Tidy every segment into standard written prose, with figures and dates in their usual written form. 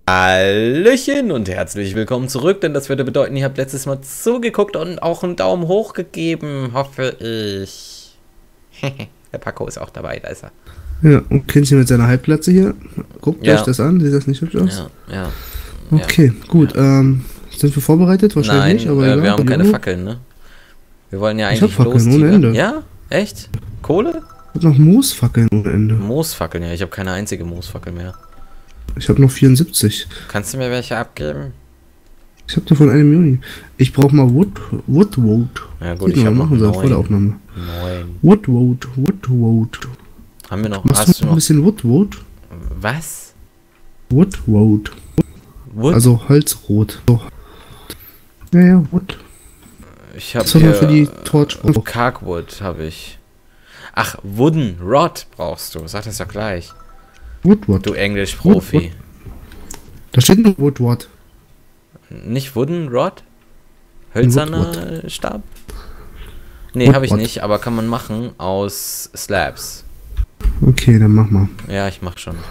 Hallöchen und herzlich willkommen zurück, denn das würde bedeuten, ihr habt letztes Mal zugeguckt und auch einen Daumen hoch gegeben, hoffe ich. Der Paco ist auch dabei, da ist er. Ja, und Kindchen mit seiner Halbglatze hier. Guckt euch das an, sieht das nicht hübsch aus? Ja. Okay, gut, sind wir vorbereitet? Wahrscheinlich Nein, nicht, aber wir haben keine Fackeln, ne? Wir wollen ja ich eigentlich hab Fackeln ohne Ende. Ja? Echt? Kohle? Ich hab noch Moosfackeln ohne Ende. Moosfackeln, ja, ich habe keine einzige Moosfackel mehr. Ich habe noch 74. Kannst du mir welche abgeben? Ich habe davon eine Million. Ich brauche mal Wood. Ja gut, ich habe noch machen soll vor der 9. Aufnahme. 9. Wood. Haben wir noch? Machst Hast du du noch ein bisschen Wood? Was? Wood. Wood? Also Holzrot. So. Ja, Wood. Ich habe hier für die Torch. Carkwood habe ich. Ach, Wooden Rod brauchst du. Sag das doch gleich. Wood. Du Englisch-Profi. Da steht nur Wood. Nicht Wooden Rod? Hölzerner Stab? Nee, habe ich nicht, aber kann man machen aus Slabs. Okay, dann mach mal. Ja, ich mach schon.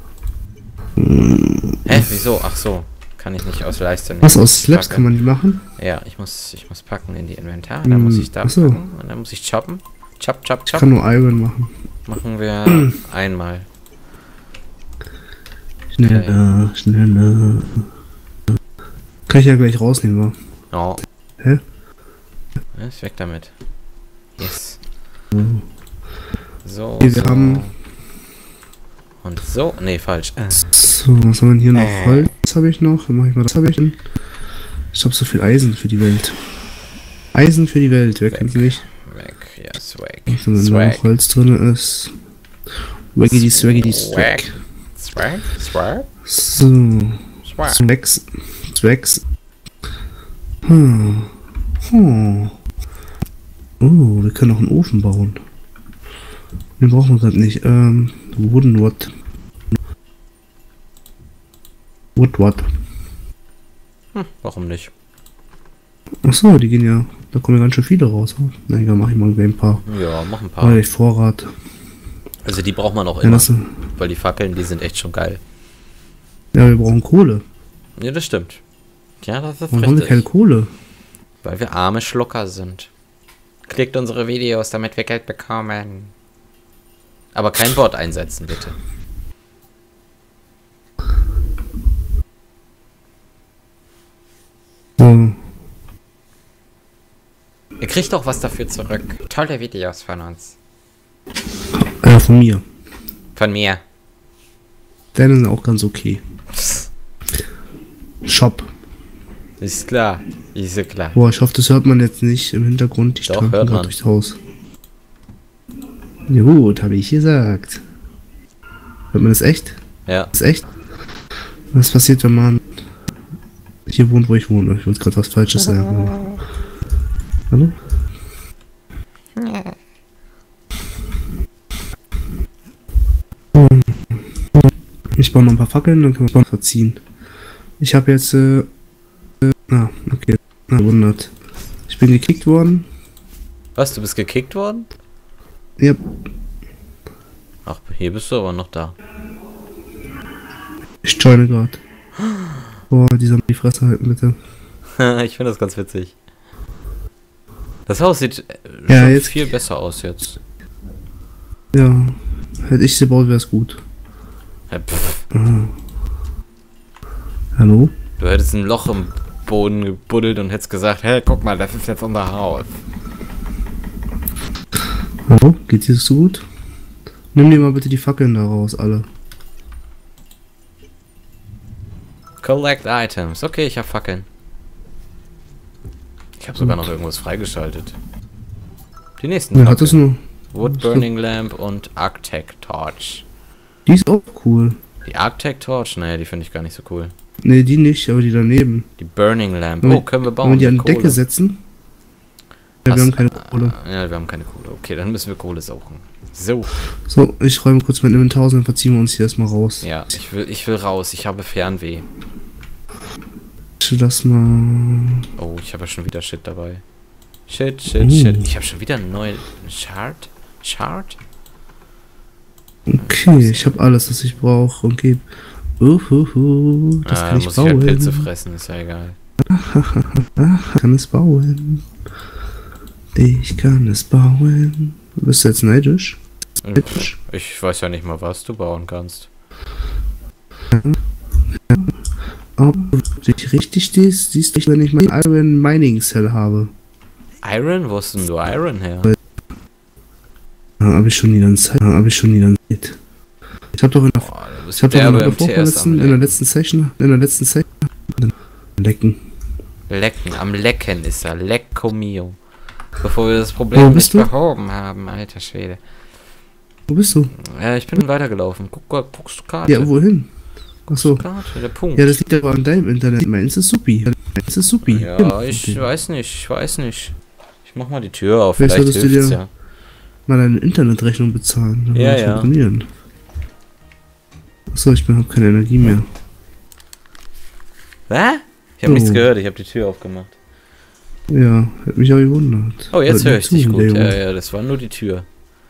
Hä, wieso? Ach so. Kann ich nicht aus Leiste nehmen. Was, aus Slabs kann man die machen? Ja, ich muss packen in die Inventar. Dann muss ich da packen und dann muss ich choppen. Chop. Ich kann nur Iron machen. Machen wir einmal. Schneller. Kann ich ja gleich rausnehmen, wa? Oh. Hä? Ja, ist weg damit. Yes. So. Okay, wir haben... Und so. Nee, falsch. So, was haben wir hier noch? Holz habe ich noch. Dann mache ich mal das. Ich habe so viel Eisen für die Welt. Wer kennt sie nicht? Weg, ja, Swag. Also, wenn da noch Holz drin ist. Swaggity Swag. Swag? So. Swags. Oh, wir können auch einen Ofen bauen. Den brauchen wir gerade nicht. Wooden Wood. Warum nicht? Achso, die gehen ja. Da kommen ja ganz schön viele raus. Na egal, mach ich mal ein paar. Ja, mach ein paar. Weil ich Vorrat. Also die braucht man auch immer. Weil die Fackeln, die sind echt schon geil. Ja, wir brauchen Kohle. Ja, das stimmt. Ja, das ist Warum haben wir keine Kohle? Weil wir arme Schlucker sind. Klickt unsere Videos, damit wir Geld bekommen. Aber kein Bot einsetzen, bitte. So. Ihr kriegt auch was dafür zurück. Tolle Videos von uns. Von mir. Von mir. Deine sind auch ganz okay. Shop. Ist klar. Ist ja klar. Boah, ich hoffe, das hört man jetzt nicht im Hintergrund. Ich Doch, hört man. Durchs Haus. Ja gut, habe ich gesagt. Hört man das echt? Ja. Das ist echt? Was passiert, wenn man hier wohnt, wo ich wohne? Ich wollte gerade was Falsches sagen. Hallo? Ich baue noch ein paar Fackeln, dann können wir es verziehen. Ich habe jetzt, okay, 100. Ich bin gekickt worden. Was, du bist gekickt worden? Ja. Ach, hier bist du aber noch da. Ich joine gerade. Boah, die sollen die Fresse halten, bitte. Ich finde das ganz witzig. Das Haus sieht ja, schon jetzt viel besser aus jetzt. Ja, hätte ich sie gebaut, wäre es gut. Ja, Hallo? Du hättest ein Loch im Boden gebuddelt und hättest gesagt, hey, guck mal, das ist jetzt unser Haus. Hallo? Geht's dir so gut? Nimm dir mal bitte die Fackeln da raus, alle. Collect Items. Okay, ich habe Fackeln. Ich habe sogar noch irgendwas freigeschaltet. Die nächsten Ja, Fackeln. hat das nur. Wood Burning Lamp und Arctec Torch. Die ist auch cool. Die Arctec Torch? Naja, die finde ich gar nicht so cool. Ne, die nicht, aber die daneben. Die Burning Lamp. Oh, können wir bauen. Wollen wir die an die Kohle. Decke setzen? Ja, wir haben keine Kohle. Ja, wir haben keine Kohle. Okay, dann müssen wir Kohle suchen. So. So, ich räume kurz mein Inventar aus und dann verziehen wir uns hier erstmal raus. Ja, ich will raus. Ich habe Fernweh. Das mal. Oh, ich habe ja schon wieder Shit dabei. Shit. Ich habe schon wieder einen neuen Chart? Okay, ich habe alles, was ich brauche. Und gebe Das kann muss ich ich halt bauen. Pilze fressen, ist ja egal. Kann es bauen. Ich kann es bauen. Bist du jetzt neidisch? Ich weiß ja nicht mal, was du bauen kannst. Ob du dich richtig stehst, siehst du, wenn ich mein Iron Mining Cell habe. Iron? Wo hast denn du Iron her? Habe ich schon die ganze Zeit. Ich habe doch in der letzten Session lecken. Lecken, am Lecken ist er. Lecco mio. Bevor wir das Problem nicht behoben haben, alter Schwede. Wo bist du? Ich bin weitergelaufen. Guckst du Karte? Ja, wohin? Achso. Karte, der Punkt. Ja, das liegt aber an deinem Internet. Meins ist supi. Ja, ich weiß nicht. Ich mach mal die Tür auf, Vielleicht vielleicht solltest hilft's du ja. mal deine Internetrechnung bezahlen. Dann Ja, wird das ja. funktionieren. Achso, ich habe keine Energie mehr. Hä? Ich habe nichts gehört, ich habe die Tür aufgemacht. Ja, hat mich auch gewundert. Oh, jetzt höre ich dich gut. Ja. Ja, das war nur die Tür.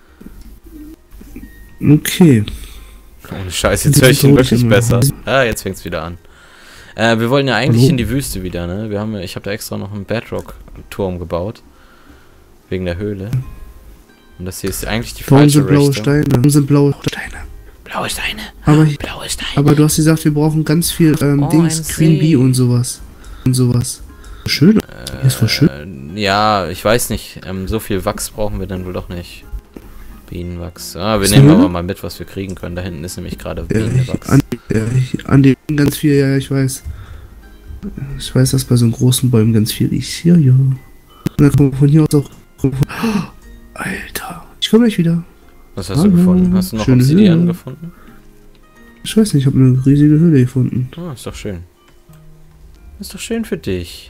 Okay. Ohne Scheiß, jetzt höre ich ihn wirklich besser. Ah, jetzt fängt's wieder an. Wir wollen ja eigentlich in die Wüste wieder, ne? Ich habe da extra noch einen Bedrock-Turm gebaut. Wegen der Höhle. Und das hier ist eigentlich die falsche Richtung. Warum sind blaue Steine? Blaue Steine. Blaue Steine. Aber du hast gesagt, wir brauchen ganz viel Queen Bee und sowas. Schön. Ist voll schön. Ja, ich weiß nicht. So viel Wachs brauchen wir dann wohl doch nicht. Bienenwachs. Wir nehmen aber mal mit, was wir kriegen können. Da hinten ist nämlich gerade Bienenwachs. An den ganz viel, ja, ich weiß. Ich weiß, dass bei so großen Bäumen ganz viel ist. Ja. Und dann kommen wir von hier aus auch. Alter. Ich komme gleich wieder. Was hast du gefunden? Hast du noch Obsidian gefunden? Ich weiß nicht, ich habe eine riesige Höhle gefunden. Ah, ist doch schön. Ist doch schön für dich.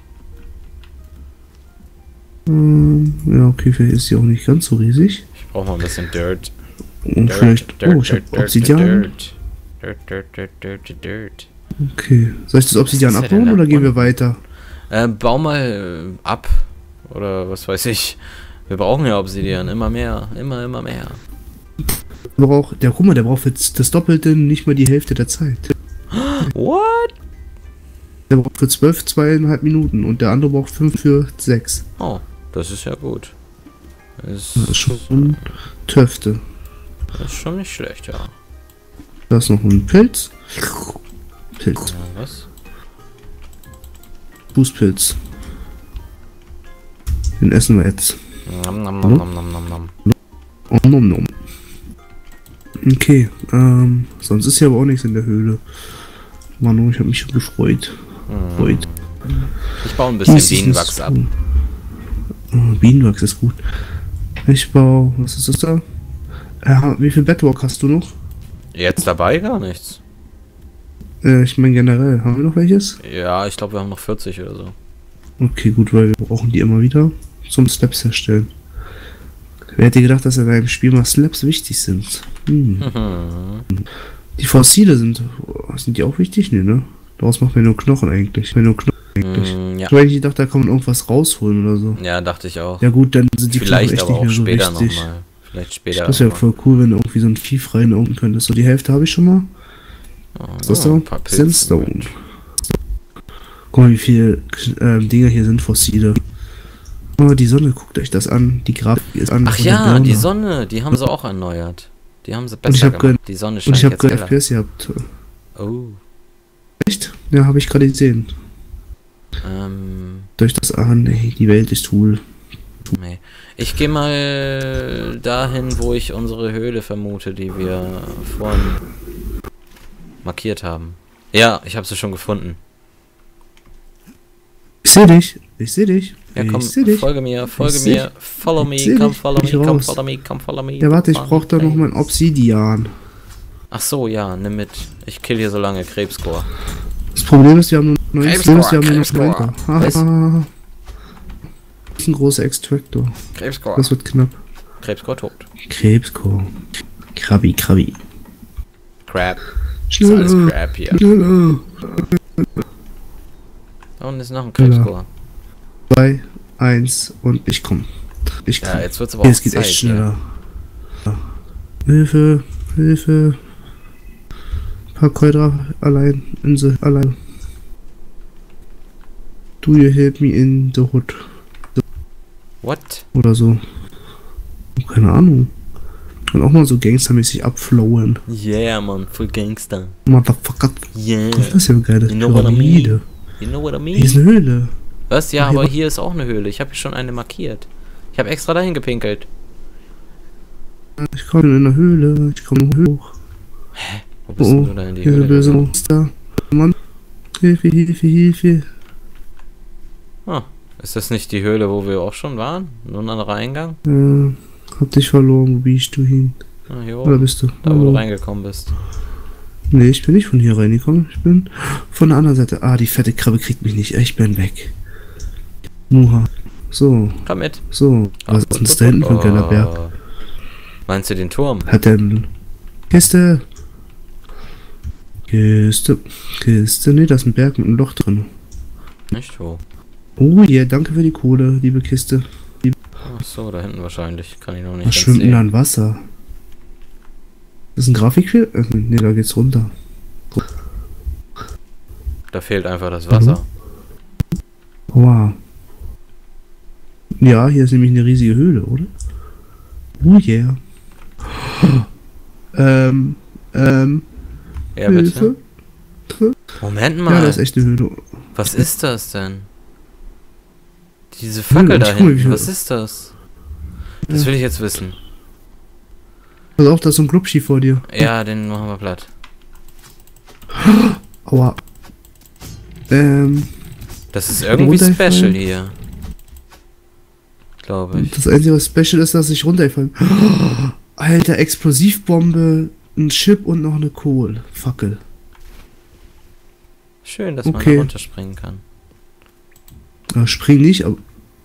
Ja, okay, vielleicht ist sie auch nicht ganz so riesig. Ich brauche mal ein bisschen Dirt. Und vielleicht. Ich habe Obsidian. Dirt. Okay. Soll ich das Obsidian abbauen oder gehen wir weiter? Bau mal ab. Oder was weiß ich. Wir brauchen ja Obsidian. Immer mehr. Immer mehr. Guck mal, der braucht jetzt das Doppelte, nicht mal die Hälfte der Zeit. What? Der braucht für 12,5 Minuten und der andere braucht 5 für 6. Oh, das ist ja gut. Das ist schon Töfte. Das ist schon nicht schlecht, ja. Da ist noch ein Pilz. Ja, was? Fußpilz. Den essen wir jetzt. Nom. Nom. Okay, sonst ist ja aber auch nichts in der Höhle. Manu, ich habe mich schon gefreut. Ich baue ein bisschen Bienenwachs ab. Bienenwachs ist gut. Ich baue, was ist das da? Wie viel Bedrock hast du noch? Jetzt dabei gar nichts. Ich meine generell, haben wir noch welches? Ja, ich glaube wir haben noch 40 oder so. Okay, gut, weil wir brauchen die immer wieder zum Slabs herstellen. Wer hätte gedacht, dass in einem Spiel mal Slabs wichtig sind? Die Fossile sind die auch wichtig? Nee, ne? Daraus macht man nur Knochen eigentlich. Ja. Ich habe eigentlich gedacht, da kann man irgendwas rausholen oder so. Ja, dachte ich auch. Ja gut, dann sind die vielleicht echt aber nicht auch mehr so später wichtig. nochmal. Vielleicht später. Das wäre voll cool, wenn du irgendwie so ein Vieh rein unten könntest. So, die Hälfte habe ich schon mal. Was ist das da? Sandstone. Guck mal, wie viele Dinger hier sind, Fossile. Oh, die Sonne, guckt euch das an. Die Grafik ist an. Ach ja, die Sonne, die haben sie auch erneuert. Die haben sie besser gemacht. Die Sonne scheint jetzt. Und ich habe jetzt FPS gehabt. Oh. Echt? Ja, habe ich gerade gesehen. Durch das ey, die Welt ist cool. Nee. Ich gehe mal dahin, wo ich unsere Höhle vermute, die wir vorhin markiert haben. Ja, ich habe sie schon gefunden. Ich sehe dich. Ja, komm, folge mir. Follow me, come follow me. Ja, warte, ich brauche da noch mein Obsidian. Ach so, ja, nimm mit. Ich kill hier so lange Krebscore. Das Problem ist, wir haben nur Krebscore. Das ist ein großer Extractor. Krebscore. Das wird knapp. Krebscore tot. Krebscore. Krabbi. Crab. Schneller. Das ist alles Crab hier. Schneller. Da unten ist noch ein Krebscore. 2, 1 und ich komm. Ja, jetzt wird's aber auch es geht Zeit, echt schneller. Ja. Hilfe. Parkour allein, Insel, allein. Do you help me in the hood? What? Oder so. Keine Ahnung. Und auch mal so gangstermäßig abflowen. Yeah, man, voll Gangster. Motherfucker. Yeah. Das ist ja eine geile Pyramide. You know what I mean? Hier ist eine Höhle. Was? Ja, aber hier ist auch eine Höhle. Ich habe hier schon eine markiert. Ich habe extra dahin gepinkelt. Ich komme in eine Höhle. Ich komme hoch. Hä? Wo bist du da in die Höhle? Böse Monster. Mann. Hilfe, Hilfe, Hilfe. Ah, ist das nicht die Höhle, wo wir auch schon waren? Nur ein anderer Eingang? Hab dich verloren. Wo bist du hin? Ah, hier oben. Oder bist du? Da, wo du reingekommen bist. Nee, ich bin nicht von hier reingekommen. Ich bin von der anderen Seite. Ah, die fette Krabbe kriegt mich nicht. Ich bin weg. Muha. So. Komm mit. So. Was ist denn da hinten für ein kleiner Berg? Meinst du den Turm? Hat denn... Kiste. Kiste. Kiste. Nee, da ist ein Berg mit einem Loch drin. Nicht wo? Oh yeah, danke für die Kohle, liebe Kiste. Ach so, da hinten wahrscheinlich. Kann ich noch nicht. Was schwimmt denn da in Wasser? Das ist ein Grafikfehler? Nee, da geht's runter. Da fehlt einfach das Wasser. Wow. Ja, hier ist nämlich eine riesige Höhle, oder? Oh yeah. Ja, bitte? Moment mal. Ja, das ist echt eine Höhle. Was ist das denn? Diese Fackel da hinten, was ist das? Das will ich jetzt wissen. Pass auf, da ist so ein Glubschi vor dir. Ja, den machen wir platt. Aua. Das ist irgendwie special hier. Glaube ich. Das einzige, was special ist, dass ich runterfallen. Alter, Explosivbombe, ein Chip und noch eine Kohlfackel. Schön, dass man da runterspringen kann. Spring nicht, aber...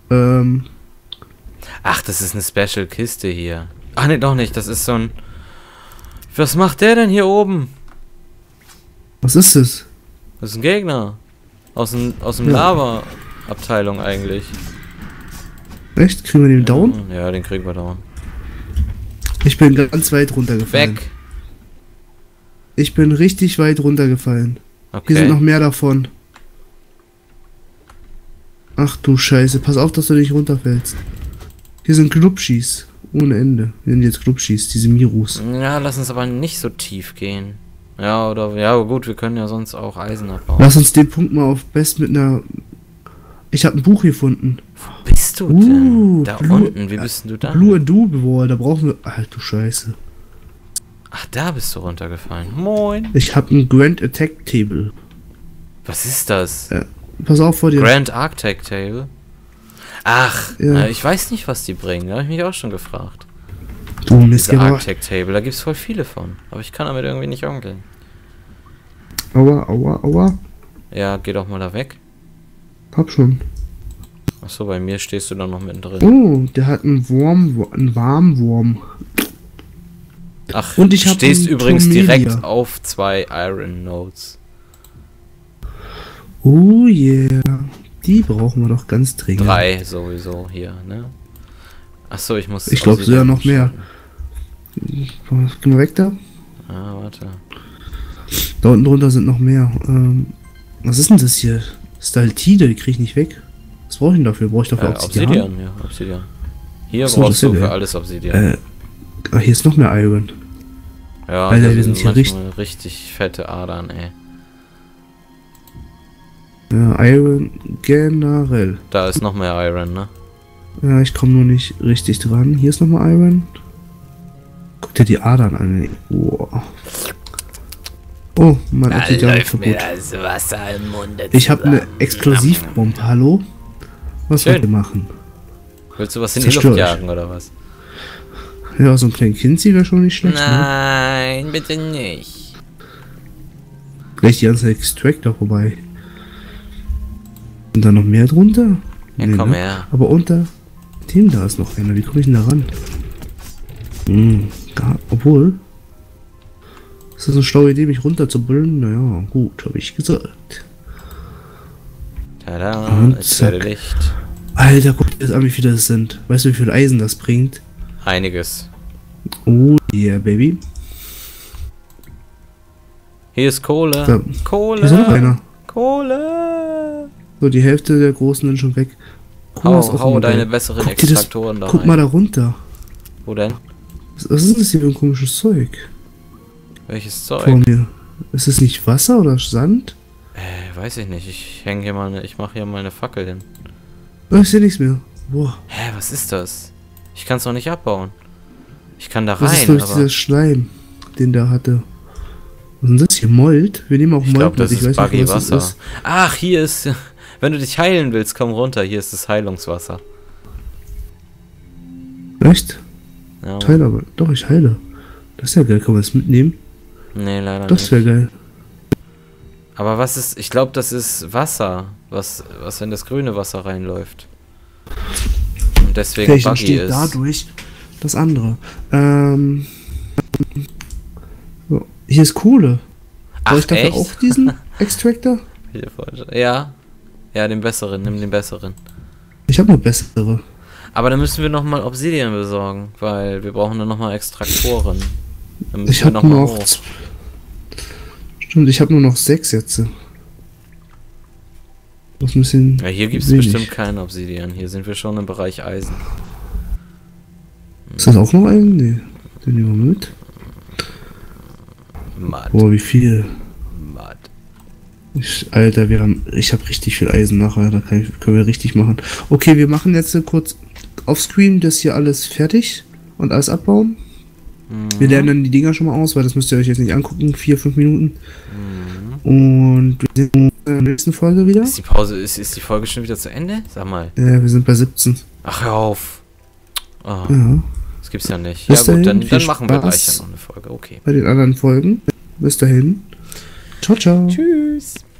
Ach, das ist eine Special-Kiste hier. Ach ne, doch nicht, das ist so ein... Was macht der denn hier oben? Was ist das? Das ist ein Gegner. Aus dem Lava-Abteilung eigentlich. Echt? Kriegen wir den down? Ja, den kriegen wir down. Ich bin ganz weit runtergefallen. Weg! Ich bin richtig weit runtergefallen. Okay. Hier sind noch mehr davon. Ach du Scheiße, pass auf, dass du nicht runterfällst. Hier sind Glubschis. Ohne Ende. Hier sind jetzt Glubschis, diese Mirus. Ja, lass uns aber nicht so tief gehen. Ja, oder... Ja, gut, wir können ja sonst auch Eisen abbauen. Lass uns den Punkt mal auf Best mit einer... Ich habe ein Buch gefunden. Wo bist du denn? Da unten, wie bist du da? Blue and Doobie, da brauchen wir... Ach du Scheiße. Ach, da bist du runtergefallen. Moin. Ich habe ein Grand Attack Table. Was ist das? Pass auf vor dir. Grand Arctic Table? Ach, ja. Ich weiß nicht, was die bringen. Da habe ich mich auch schon gefragt. Du Mist, Arctic Table, da gibt es voll viele von. Aber ich kann damit irgendwie nicht umgehen. Aua, aua, aua. Ja, geh doch mal da weg. Hab schon. Achso, bei mir stehst du dann noch mittendrin. Oh, der hat einen Warmwurm. Ach, und ich stehst übrigens direkt auf 2 Iron Nodes. Oh yeah. Die brauchen wir doch ganz dringend. 3 sowieso hier, ne? Achso, ich muss... Ich glaube sogar noch mehr. Geh mal weg da. Ah, warte. Da unten drunter sind noch mehr. Was ist denn das hier? Staltide, die krieg ich nicht weg. Was brauche ich denn dafür? Brauche ich dafür Obsidian? Ja, Obsidian. Hier brauchst du für alles Obsidian. Hier ist noch mehr Iron. Ja, Alter, wir sind hier richtig fette Adern, ey. Ja, Iron generell. Da ist noch mehr Iron, ne? Ja, ich komme nur nicht richtig dran. Hier ist nochmal Iron. Guck dir die Adern an, ey. Wow. Oh, mein Obsidian ist kaputt. Das Wasser im Munde ich habe eine Explosivbombe, hallo? Was wollt ihr machen? Willst du was in die Luft jagen, oder was? Ja, so ein kleiner Kinzi wäre schon nicht schlecht, Nein, bitte nicht. Gleich die ganze Extractor vorbei. Und dann noch mehr drunter? Ja, nee, komm her. Aber unter dem da ist noch einer. Wie komme ich denn da ran? Obwohl... Ist das eine schlaue Idee, mich runterzubullen? Naja, gut, habe ich gesagt. Tada, jetzt werde Licht. Alter, guck dir das an, wie viele das sind. Weißt du, wie viel Eisen das bringt? Einiges. Oh yeah, baby. Hier ist Kohle. Da, Kohle. Hier ist noch einer. Kohle. So, die Hälfte der Großen sind schon weg. Hau deine besseren Extraktoren da rein. Guck mal da runter. Wo denn? Was ist das hier für ein komisches Zeug? Welches Zeug? Vor mir. Ist es nicht Wasser oder Sand? Weiß ich nicht. Ich mache hier mal eine Fackel hin. Ich sehe nichts mehr. Boah. Hä, was ist das? Ich kann es noch nicht abbauen. Ich kann da rein, das ist, aber... dieser Schleim, den der hatte. Was ist denn das hier? Mold? Wir nehmen auch Mold. Ich glaube, das ist weiß Buggy nicht, was Wasser. das ist. Ach, hier ist... Wenn du dich heilen willst, komm runter. Hier ist das Heilungswasser. Echt? Ja. Ich heile aber. Doch, ich heile. Das ist ja geil. Kann man das mitnehmen? Nee, leider das nicht. Das wäre geil. Aber was ist... Ich glaube, das ist Wasser. Was in das grüne Wasser reinläuft. Und deswegen Vielleicht Buggy entsteht ist. dadurch das andere. So. Hier ist Kohle. Soll ich dafür echt? auch diesen Extractor? Ja. Ja, den besseren. Nimm den besseren. Ich habe noch bessere. Aber dann müssen wir nochmal Obsidian besorgen, weil wir brauchen dann nochmal Extraktoren. Dann Ich habe noch... Stimmt, ich habe nur noch 6 jetzt. Das ist ein bisschen... Ja, hier gibt es bestimmt keinen Obsidian. Hier sind wir schon im Bereich Eisen. Ist das auch noch ein? Nee. Den nehmen wir mit. Mad. Boah, wie viel. Mad. Alter, ich habe richtig viel Eisen nachher. Da können wir richtig machen. Okay, wir machen jetzt kurz offscreen das hier alles fertig und alles abbauen. Wir lernen dann die Dinger schon mal aus, weil das müsst ihr euch jetzt nicht angucken. 4-5 Minuten. Und wir sehen uns in der nächsten Folge wieder. Ist die Pause, ist die Folge schon wieder zu Ende? Sag mal. Ja, wir sind bei 17. Ach, hör auf. Oh, ja. Das gibt's ja nicht. Bis ja gut, dahin, dann machen wir gleich ja noch eine Folge. Okay. Bei den anderen Folgen. Bis dahin. Ciao, ciao. Tschüss.